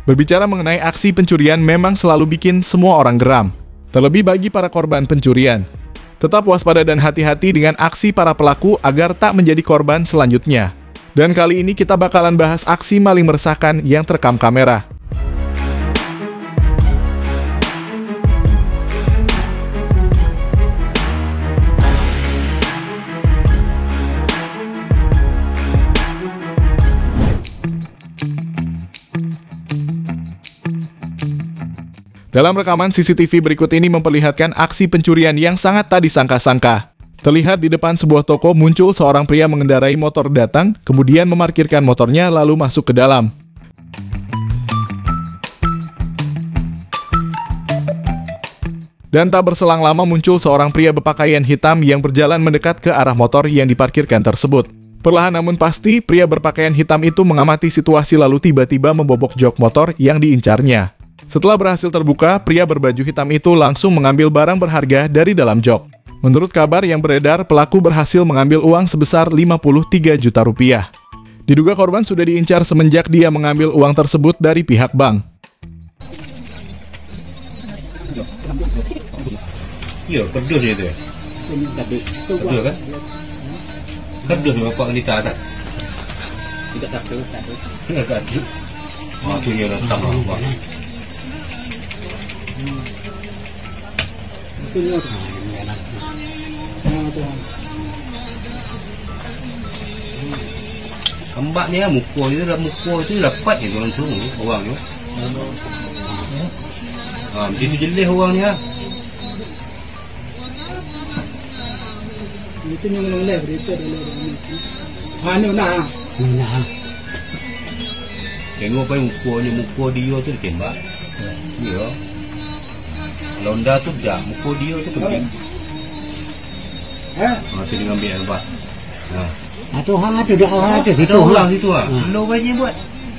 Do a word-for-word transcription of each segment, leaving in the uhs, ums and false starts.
Berbicara mengenai aksi pencurian memang selalu bikin semua orang geram, terlebih bagi para korban pencurian. Tetap waspada dan hati-hati dengan aksi para pelaku agar tak menjadi korban selanjutnya. Dan kali ini kita bakalan bahas aksi maling meresahkan yang terekam kamera. Dalam rekaman C C T V berikut ini memperlihatkan aksi pencurian yang sangat tak disangka-sangka. Terlihat di depan sebuah toko muncul seorang pria mengendarai motor datang, kemudian memarkirkan motornya lalu masuk ke dalam. Dan tak berselang lama muncul seorang pria berpakaian hitam yang berjalan mendekat ke arah motor yang diparkirkan tersebut. Perlahan namun pasti, pria berpakaian hitam itu mengamati situasi lalu tiba-tiba membobok jok motor yang diincarnya. Setelah berhasil terbuka, pria berbaju hitam itu langsung mengambil barang berharga dari dalam jok. Menurut kabar yang beredar, pelaku berhasil mengambil uang sebesar lima puluh tiga juta rupiah. Diduga korban sudah diincar semenjak dia mengambil uang tersebut dari pihak bank. Iya, kerdus ya itu ya? Kerdus kan? Kerdus bapak wanita tak? Tidak kardus, kardus. Tidak kardus. Oh, itu dia datang bapak. Itu dia. Kembaknya mukul itu dah mukul itu dapat itu langsung orangnya. Ah, jadi jelih orangnya. Itu yang noleh berita dulu. Mana nak? Mana? Tengok apa yang mukulnya mukul dia tu ditembak. Ya. Londa tu dah mukul dia tu pergi. Eh? Ah, tu dia ambil apa? Nah. Atau hang ada dah orang ada situ. Ada orang situ ah. Lo banyak buat.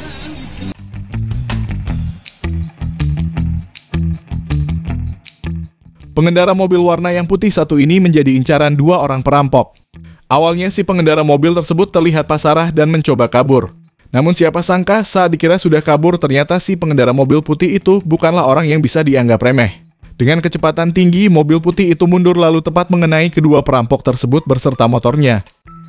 Pengendara mobil warna yang putih satu ini menjadi incaran dua orang perampok. Awalnya si pengendara mobil tersebut terlihat pasrah dan mencoba kabur. Namun siapa sangka saat dikira sudah kabur ternyata si pengendara mobil putih itu bukanlah orang yang bisa dianggap remeh. Dengan kecepatan tinggi, mobil putih itu mundur lalu tepat mengenai kedua perampok tersebut berserta motornya.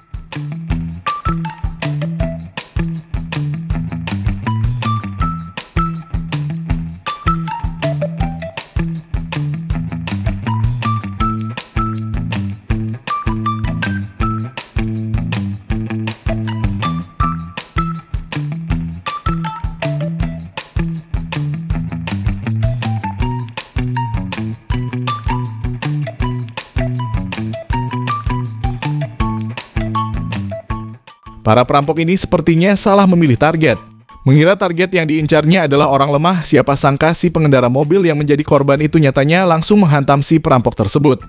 Para perampok ini sepertinya salah memilih target. Mengira target yang diincarnya adalah orang lemah, siapa sangka si pengendara mobil yang menjadi korban itu nyatanya langsung menghantam si perampok tersebut.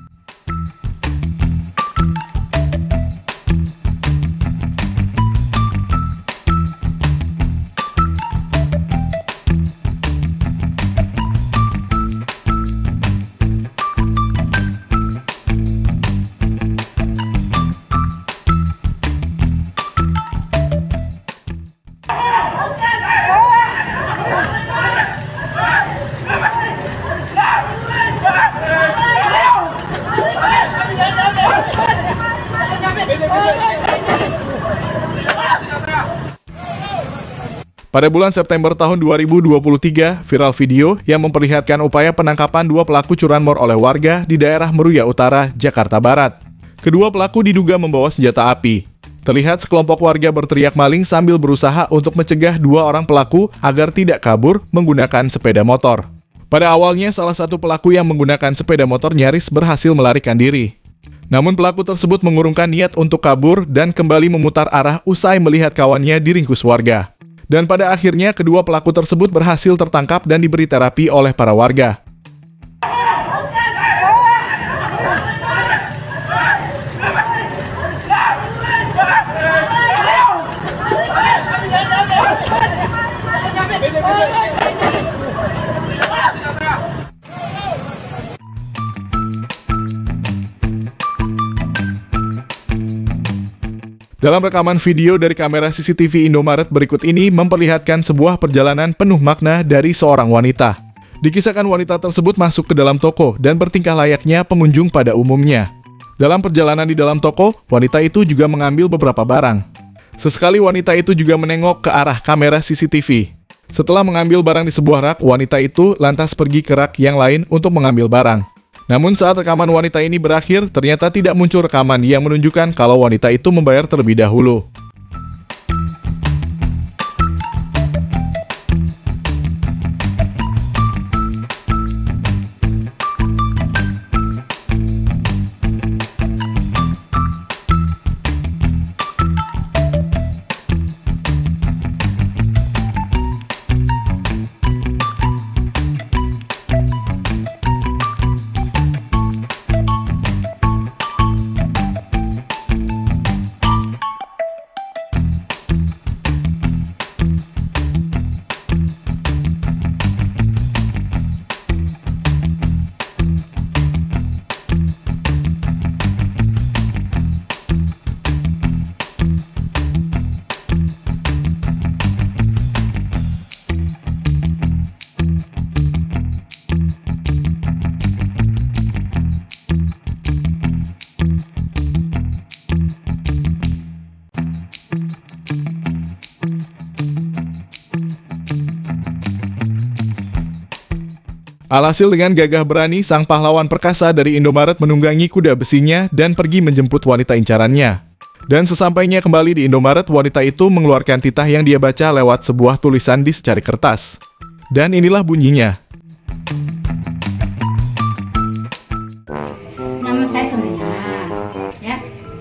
Pada bulan September tahun dua ribu dua puluh tiga, viral video yang memperlihatkan upaya penangkapan dua pelaku curanmor oleh warga di daerah Meruya Utara, Jakarta Barat. Kedua pelaku diduga membawa senjata api. Terlihat sekelompok warga berteriak maling sambil berusaha untuk mencegah dua orang pelaku agar tidak kabur menggunakan sepeda motor. Pada awalnya, salah satu pelaku yang menggunakan sepeda motor nyaris berhasil melarikan diri. Namun pelaku tersebut mengurungkan niat untuk kabur dan kembali memutar arah usai melihat kawannya diringkus warga. Dan pada akhirnya kedua pelaku tersebut berhasil tertangkap dan diberi terapi oleh para warga. Dalam rekaman video dari kamera C C T V Indomaret berikut ini memperlihatkan sebuah perjalanan penuh makna dari seorang wanita. Dikisahkan wanita tersebut masuk ke dalam toko dan bertingkah layaknya pengunjung pada umumnya. Dalam perjalanan di dalam toko, wanita itu juga mengambil beberapa barang. Sesekali wanita itu juga menengok ke arah kamera C C T V. Setelah mengambil barang di sebuah rak, wanita itu lantas pergi ke rak yang lain untuk mengambil barang. Namun saat rekaman wanita ini berakhir, ternyata tidak muncul rekaman yang menunjukkan kalau wanita itu membayar terlebih dahulu. Alhasil dengan gagah berani, sang pahlawan perkasa dari Indomaret menunggangi kuda besinya dan pergi menjemput wanita incarannya. Dan sesampainya kembali di Indomaret, wanita itu mengeluarkan titah yang dia baca lewat sebuah tulisan di secari kertas. Dan inilah bunyinya. Nama saya Surya, ya.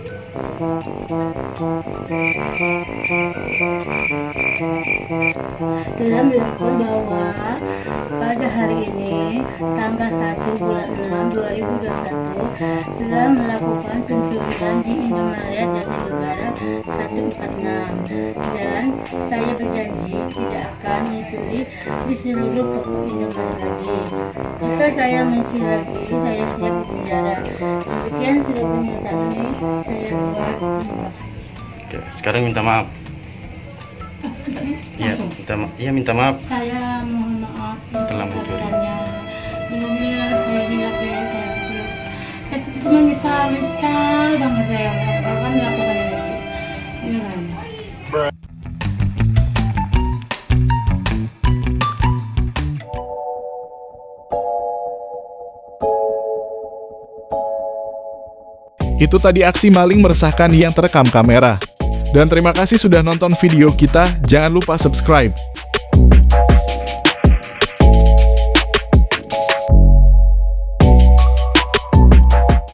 Dalam dilakukan bahwa pada hari ini, tanggal satu bulan enam dua ribu dua puluh satu, sudah melakukan pencurian di Indomaret Jatinegara seratus empat puluh enam, dan saya berjanji tidak akan mencuri di seluruh toko Indomaret lagi. Jika saya mencuri lagi, saya siap dipenjara. Sekian sudah pernyataan ini saya buat. Oke, sekarang minta maaf. Iya, minta maaf. Iya, minta maaf. Saya mohon maaf Telah mencuri. Sebelumnya saya tidak saya saya saya itu menyesal menyesal banget saya akan melakukan ini. Ini kan. Itu tadi aksi maling meresahkan yang terekam kamera. Dan terima kasih sudah nonton video kita, jangan lupa subscribe.